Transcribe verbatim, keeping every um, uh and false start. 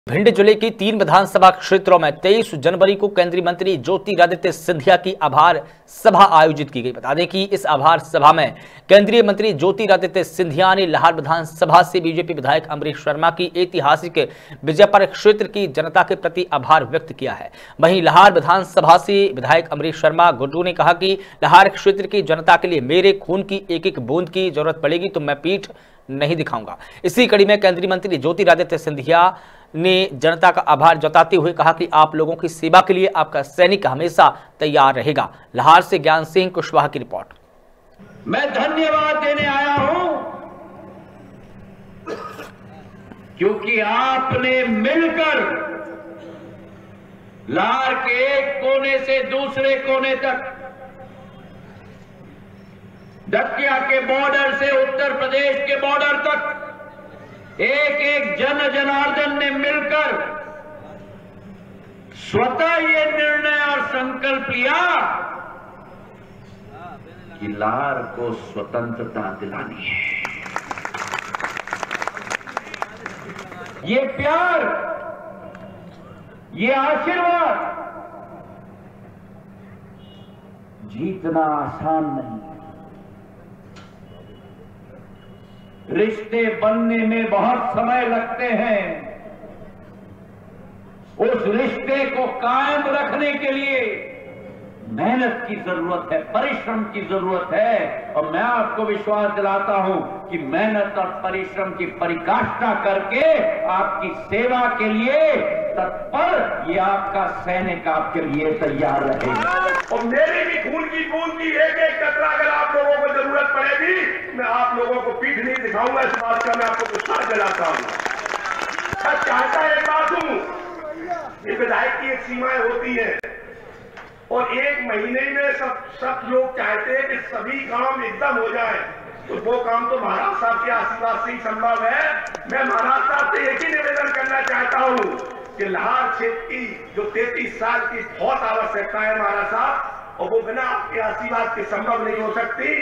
भिंड जिले की तीन विधानसभा क्षेत्रों में तेईस जनवरी को केंद्रीय मंत्री ज्योतिरादित्य सिंधिया की आभार सभा आयोजित की गई। बता दें कि इस आभार सभा में केंद्रीय मंत्री ज्योतिरादित्य सिंधिया ने लाहौर विधानसभा से बीजेपी विधायक अमरीश शर्मा की ऐतिहासिक विजय पर क्षेत्र की जनता के प्रति आभार व्यक्त किया है। वहीं लाहौर विधानसभा से विधायक अमरीश शर्मा गुड्डू ने कहा कि लाहौर क्षेत्र की जनता के लिए मेरे खून की एक एक बूंद की जरूरत पड़ेगी तो मैं पीठ नहीं दिखाऊंगा। इसी कड़ी में केंद्रीय मंत्री ज्योतिरादित्य सिंधिया ने जनता का आभार जताते हुए कहा कि आप लोगों की सेवा के लिए आपका सैनिक हमेशा तैयार रहेगा। लाहौर से ज्ञान सिंह कुशवाहा की रिपोर्ट। मैं धन्यवाद देने आया हूं क्योंकि आपने मिलकर लाहौर के एक कोने से दूसरे कोने तक, दतिया के बॉर्डर से उत्तर प्रदेश के बॉर्डर तक एक एक जन जनार्दन ने मिलकर स्वतः ये निर्णय और संकल्प लिया कि लाहौर को स्वतंत्रता दिलानी है। ये प्यार, ये आशीर्वाद जीतना आसान नहीं। रिश्ते बनने में बहुत समय लगते हैं। उस रिश्ते को कायम रखने के लिए मेहनत की जरूरत है, परिश्रम की जरूरत है। और मैं आपको विश्वास दिलाता हूं कि मेहनत और परिश्रम की पराकाष्ठा करके आपकी सेवा के लिए तत्पर ये आपका सैनिक आपके लिए तैयार रहेगा। और मेरी भी खून की बूंद की एक एक कतरा अगर आप लोगों को जरूरत पड़ेगी, मैं आप लोगों को पीठ नहीं दिखाऊंगा। इस बात का मैं आपको विश्वास दिलाता हूं। मैं चाहता एक बात हूं, ये विधायक की एक सीमाएं होती है और एक महीने में सब सब लोग चाहते हैं कि सभी काम एकदम हो जाए, तो वो काम तो महाराज साहब के आशीर्वाद से ही संभव है। मैं महाराज साहब से एक ही निवेदन करना चाहता हूं कि लाहौर क्षेत्र की जो तैंतीस साल की बहुत आवश्यकता है महाराज साहब, और वो बिना आपके आशीर्वाद के संभव नहीं हो सकती।